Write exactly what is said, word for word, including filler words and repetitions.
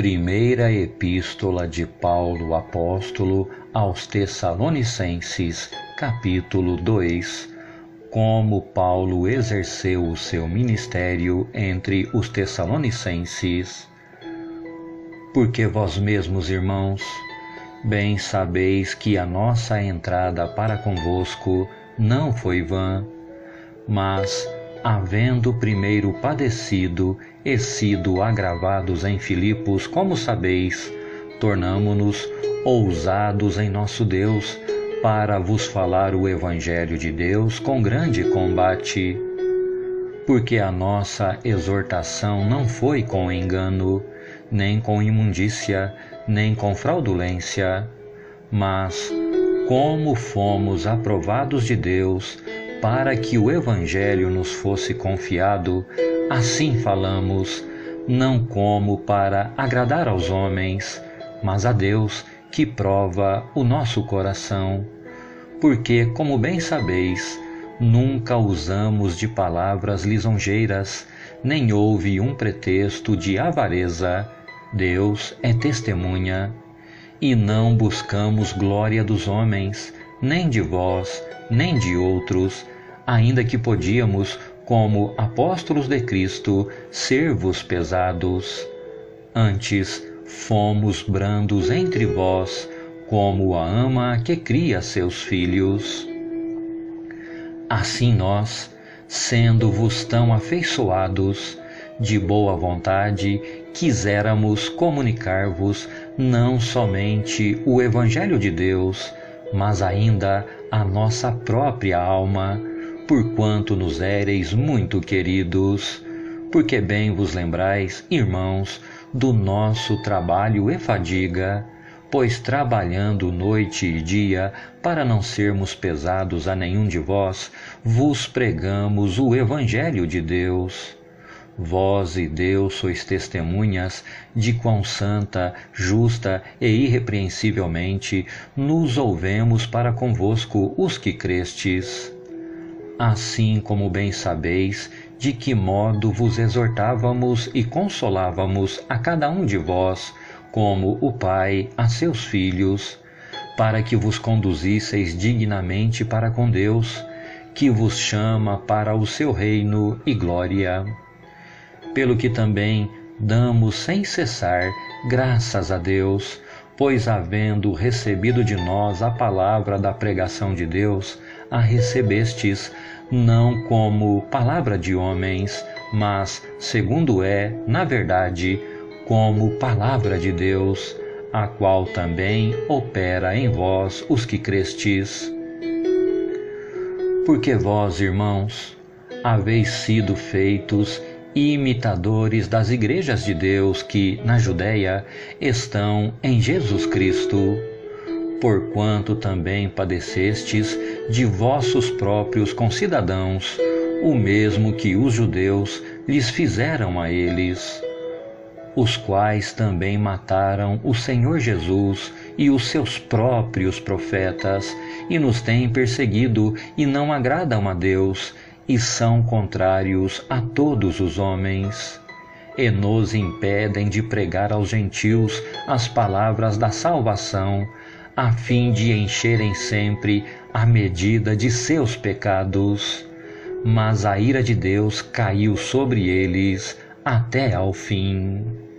Primeira Epístola de Paulo Apóstolo aos Tessalonicenses, capítulo dois. Como Paulo exerceu o seu ministério entre os Tessalonicenses. Porque vós mesmos, irmãos, bem sabeis que a nossa entrada para convosco não foi vã, mas, havendo primeiro padecido e sido agravados em Filipos, como sabeis, tornamo-nos ousados em nosso Deus, para vos falar o Evangelho de Deus com grande combate. Porque a nossa exortação não foi com engano, nem com imundícia, nem com fraudulência, mas, como fomos aprovados de Deus, para que o Evangelho nos fosse confiado, assim falamos, não como para agradar aos homens, mas a Deus, que prova o nosso coração. Porque, como bem sabeis, nunca usamos de palavras lisonjeiras, nem houve um pretexto de avareza. Deus é testemunha. E não buscamos glória dos homens, nem de vós, nem de outros, ainda que podíamos, como apóstolos de Cristo, ser-vos pesados. Antes, fomos brandos entre vós, como a ama que cria seus filhos. Assim nós, sendo-vos tão afeiçoados, de boa vontade, quiséramos comunicar-vos não somente o Evangelho de Deus, mas ainda a nossa própria alma, porquanto nos éreis muito queridos, porque bem vos lembrais, irmãos, do nosso trabalho e fadiga, pois trabalhando noite e dia, para não sermos pesados a nenhum de vós, vos pregamos o Evangelho de Deus. Vós e Deus sois testemunhas de quão santa, justa e irrepreensivelmente nos ouvemos para convosco os que crestes. Assim como bem sabeis de que modo vos exortávamos e consolávamos a cada um de vós, como o Pai a seus filhos, para que vos conduzisseis dignamente para com Deus, que vos chama para o seu reino e glória. Pelo que também damos sem cessar graças a Deus, pois havendo recebido de nós a palavra da pregação de Deus, a recebestes, não como palavra de homens, mas, segundo é, na verdade, como palavra de Deus, a qual também opera em vós os que crestes. Porque vós, irmãos, haveis sido feitos imitadores das igrejas de Deus que, na Judéia, estão em Jesus Cristo, porquanto também padecestes de vossos próprios concidadãos, o mesmo que os judeus lhes fizeram a eles, os quais também mataram o Senhor Jesus e os seus próprios profetas, e nos têm perseguido e não agradam a Deus, e são contrários a todos os homens, e nos impedem de pregar aos gentios as palavras da salvação, a fim de encherem sempre a medida de seus pecados. Mas a ira de Deus caiu sobre eles até ao fim.